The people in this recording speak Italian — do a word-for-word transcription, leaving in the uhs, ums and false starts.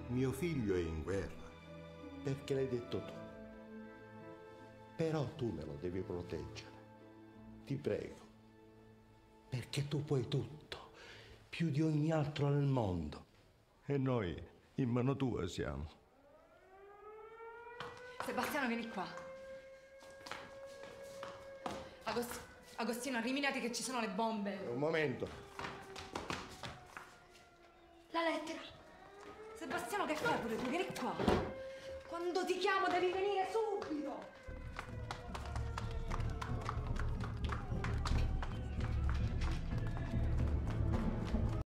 Mio figlio è in guerra, perché l'hai detto tu. Però tu me lo devi proteggere. Ti prego. Perché tu puoi tutto, più di ogni altro nel mondo. E noi in mano tua siamo. Sebastiano, vieni qua. Agost... Agostino, arriminati che ci sono le bombe. Un momento. La lettera. Sebastiano, che fai pure tu? Vieni qua. Quando ti chiamo devi venire subito.